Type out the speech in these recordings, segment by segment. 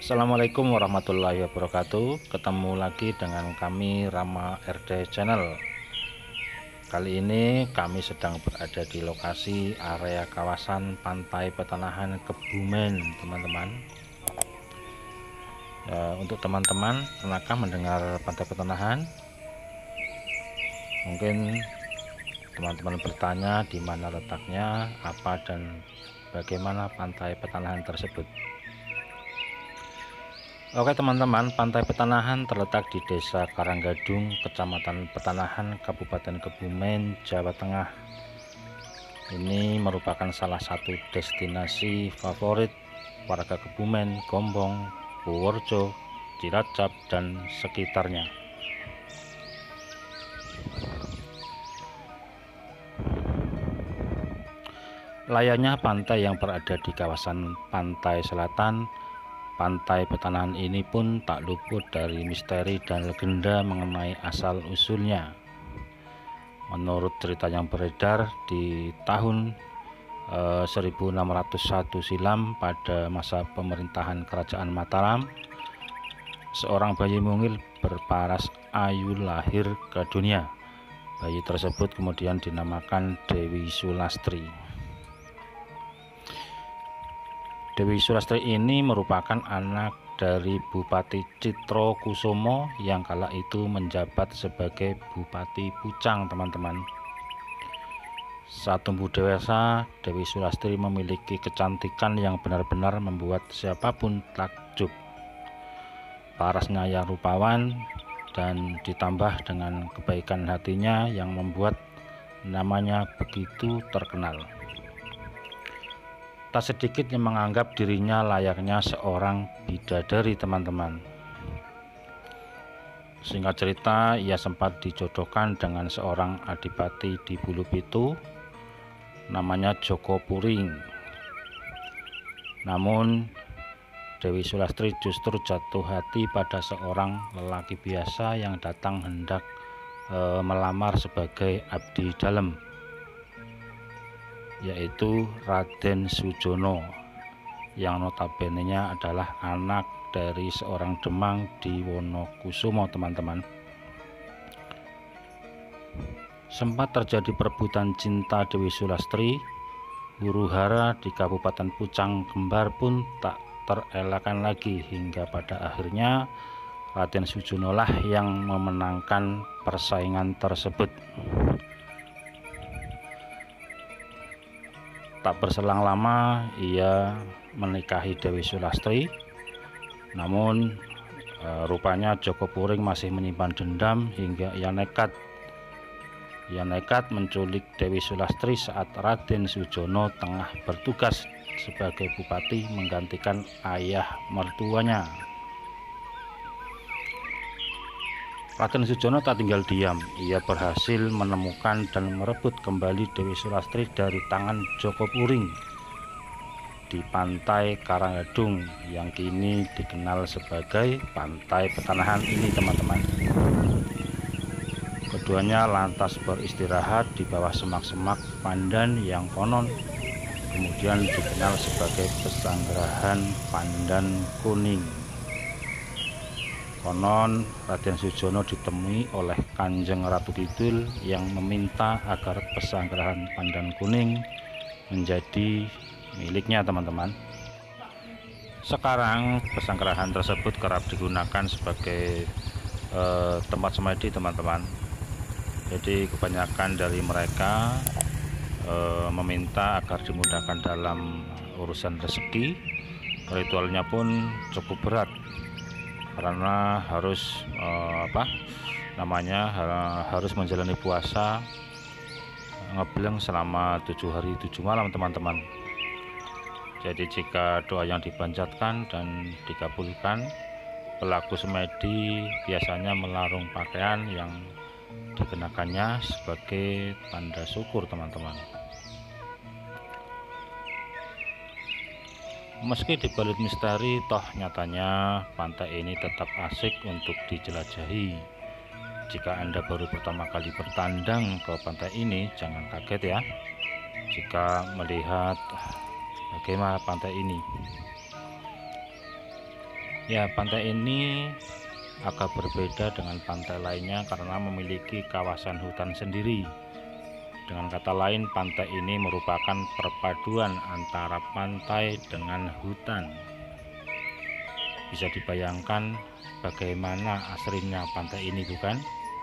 Assalamualaikum warahmatullahi wabarakatuh. Ketemu lagi dengan kami Rama RD Channel. Kali ini kami sedang berada di lokasi area kawasan Pantai Petanahan Kebumen, teman-teman. Untuk teman-teman, pernahkah mendengar Pantai Petanahan? Mungkin teman-teman bertanya di mana letaknya, apa dan bagaimana Pantai Petanahan tersebut. Oke teman-teman, Pantai Petanahan terletak di Desa Karanggadung, Kecamatan Petanahan, Kabupaten Kebumen, Jawa Tengah. Ini merupakan salah satu destinasi favorit warga Kebumen, Gombong, Purworejo, Cilacap, dan sekitarnya. Layaknya pantai yang berada di kawasan pantai selatan, Pantai Petanahan ini pun tak luput dari misteri dan legenda mengenai asal-usulnya. Menurut cerita yang beredar di tahun 1601 silam, pada masa pemerintahan Kerajaan Mataram, seorang bayi mungil berparas ayu lahir ke dunia. Bayi tersebut kemudian dinamakan Dewi Sulastri. Dewi Sulastri ini merupakan anak dari Bupati Citrokusumo yang kala itu menjabat sebagai Bupati Pucang, teman-teman. Saat tumbuh dewasa, Dewi Sulastri memiliki kecantikan yang benar-benar membuat siapapun takjub. Parasnya yang rupawan dan ditambah dengan kebaikan hatinya yang membuat namanya begitu terkenal. Tak sedikit yang menganggap dirinya layaknya seorang bidadari, teman-teman. Singkat cerita, ia sempat dijodohkan dengan seorang adipati di Bulupitu, namanya Joko Puring. Namun Dewi Sulastri justru jatuh hati pada seorang lelaki biasa yang datang hendak melamar sebagai abdi dalem, yaitu Raden Sujono, yang notabene-nya adalah anak dari seorang Demang di Wonokusumo, teman-teman. Sempat terjadi perebutan cinta Dewi Sulastri, huru-hara di Kabupaten Pucang Kembar pun tak terelakkan lagi, hingga pada akhirnya Raden Sujono lah yang memenangkan persaingan tersebut. Tak berselang lama ia menikahi Dewi Sulastri, namun rupanya Joko Puring masih menyimpan dendam hingga ia nekat menculik Dewi Sulastri saat Raden Sujono tengah bertugas sebagai bupati menggantikan ayah mertuanya. Raden Sujono tak tinggal diam, ia berhasil menemukan dan merebut kembali Dewi Sulastri dari tangan Joko Puring di Pantai Karanggadung yang kini dikenal sebagai Pantai Petanahan ini, teman-teman. Keduanya lantas beristirahat di bawah semak-semak pandan yang konon kemudian dikenal sebagai Pesanggerahan Pandan Kuning. Konon Raden Sujono ditemui oleh Kanjeng Ratu Kidul yang meminta agar Pesanggerahan Pandan Kuning menjadi miliknya, teman-teman. Sekarang pesanggerahan tersebut kerap digunakan sebagai tempat semedi, teman-teman. Jadi kebanyakan dari mereka meminta agar dimudahkan dalam urusan rezeki. Ritualnya pun cukup berat karena harus harus menjalani puasa ngebleng selama 7 hari 7 malam, teman-teman. Jadi jika doa yang dipanjatkan dan dikabulkan, pelaku semedi biasanya melarung pakaian yang dikenakannya sebagai tanda syukur, teman-teman. Meski dibalut misteri, toh nyatanya pantai ini tetap asik untuk dijelajahi. Jika Anda baru pertama kali bertandang ke pantai ini, jangan kaget ya jika melihat bagaimana pantai ini. Ya, pantai ini agak berbeda dengan pantai lainnya karena memiliki kawasan hutan sendiri. Dengan kata lain, pantai ini merupakan perpaduan antara pantai dengan hutan. Bisa dibayangkan bagaimana asrinya pantai ini, bukan?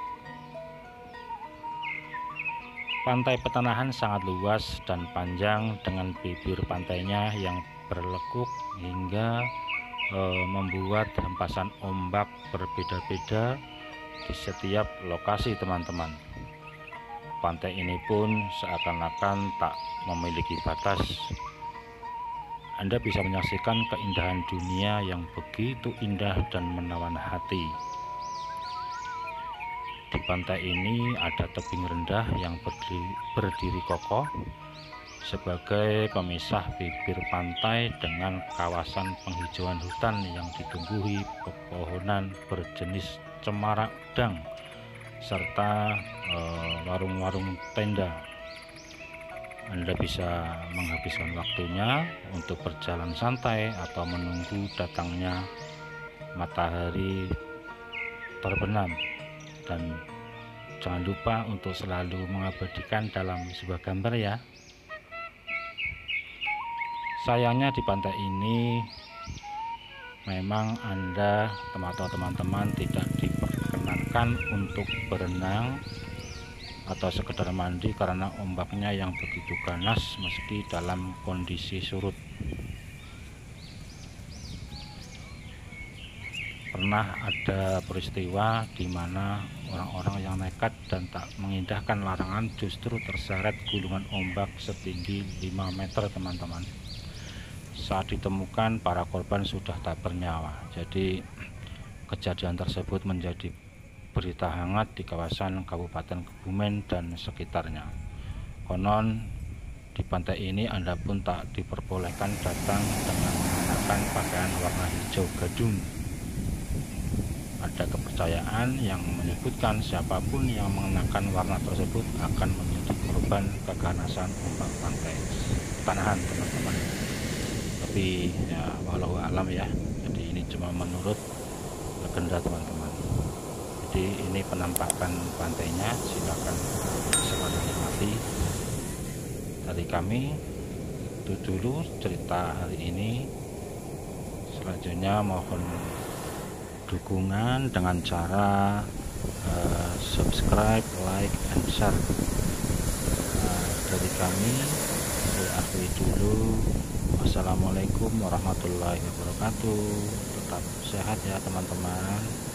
Pantai Petanahan sangat luas dan panjang dengan bibir pantainya yang berlekuk hingga membuat hempasan ombak berbeda-beda di setiap lokasi, teman-teman. Pantai ini pun seakan-akan tak memiliki batas. Anda bisa menyaksikan keindahan dunia yang begitu indah dan menawan hati. Di pantai ini ada tebing rendah yang berdiri kokoh sebagai pemisah bibir pantai dengan kawasan penghijauan hutan yang ditumbuhi pepohonan berjenis cemara udang serta warung-warung tenda. Anda bisa menghabiskan waktunya untuk berjalan santai atau menunggu datangnya matahari terbenam. Dan jangan lupa untuk selalu mengabadikan dalam sebuah gambar ya. Sayangnya di pantai ini memang Anda atau teman-teman tidak diperkenankan untuk berenang atau sekedar mandi karena ombaknya yang begitu ganas meski dalam kondisi surut. Pernah ada peristiwa di mana orang-orang yang nekat dan tak mengindahkan larangan justru terseret gulungan ombak setinggi 5 meter, teman-teman. Saat ditemukan, para korban sudah tak bernyawa. Jadi kejadian tersebut menjadi berita hangat di kawasan Kabupaten Kebumen dan sekitarnya. Konon di pantai ini Anda pun tak diperbolehkan datang dengan mengenakan pakaian warna hijau gadung. Ada kepercayaan yang menyebutkan siapapun yang mengenakan warna tersebut akan menjadi korban keganasan ombak pantai Petanahan, teman-teman. Tapi ya walau alam ya, jadi ini cuma menurut legenda, teman-teman. Jadi ini penampakan pantainya, silakan selamat menikmati. Dari kami itu dulu cerita hari ini. Selanjutnya mohon dukungan dengan cara subscribe, like, and share. Dari kami saya akhiri dulu. Wassalamualaikum warahmatullahi wabarakatuh. Tetap sehat ya teman-teman.